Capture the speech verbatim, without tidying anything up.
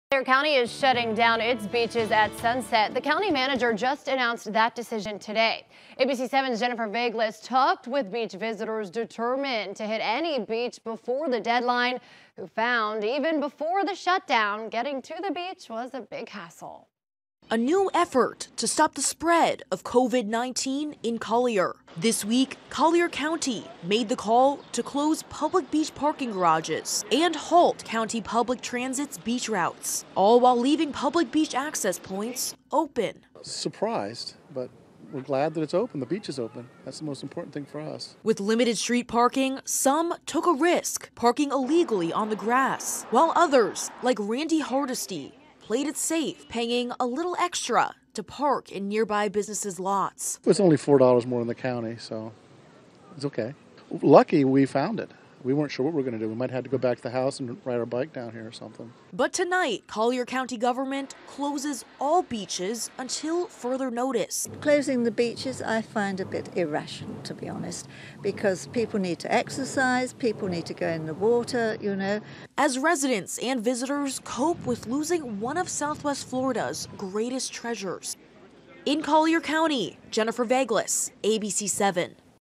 Collier County is shutting down its beaches at sunset. The county manager just announced that decision today. A B C seven's Jennifer Vegas talked with beach visitors determined to hit any beach before the deadline, who found even before the shutdown, getting to the beach was a big hassle. A new effort to stop the spread of COVID nineteen in Collier. This week, Collier County made the call to close public beach parking garages and halt county public transit's beach routes, all while leaving public beach access points open. Surprised, but we're glad that it's open. The beach is open. That's the most important thing for us. With limited street parking, some took a risk parking illegally on the grass, while others, like Randy Hardesty, played it safe, paying a little extra to park in nearby businesses' lots. It's only four dollars more in the county, so it's okay. Lucky we found it. We weren't sure what we were going to do. We might have to go back to the house and ride our bike down here or something. But tonight, Collier County government closes all beaches until further notice. Closing the beaches I find a bit irrational, to be honest, because people need to exercise, people need to go in the water, you know. As residents and visitors cope with losing one of Southwest Florida's greatest treasures. In Collier County, Jennifer Vegas, A B C seven.